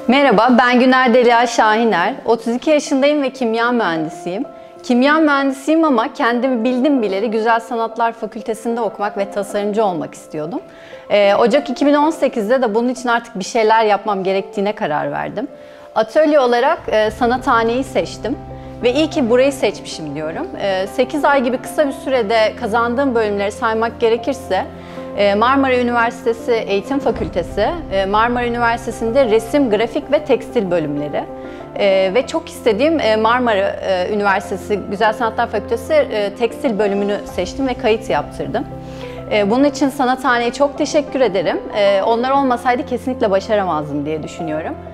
Merhaba, ben Güner Delia Şahiner. 32 yaşındayım ve kimya mühendisiyim. Kimya mühendisiyim ama kendimi bildim bileli Güzel Sanatlar Fakültesi'nde okumak ve tasarımcı olmak istiyordum. Ocak 2018'de de bunun için artık bir şeyler yapmam gerektiğine karar verdim. Atölye olarak sanathaneyi seçtim ve iyi ki burayı seçmişim diyorum. 8 ay gibi kısa bir sürede kazandığım bölümleri saymak gerekirse Marmara Üniversitesi Eğitim Fakültesi, Marmara Üniversitesi'nde resim, grafik ve tekstil bölümleri ve çok istediğim Marmara Üniversitesi Güzel Sanatlar Fakültesi tekstil bölümünü seçtim ve kayıt yaptırdım. Bunun için sanathaneye çok teşekkür ederim. Onlar olmasaydı kesinlikle başaramazdım diye düşünüyorum.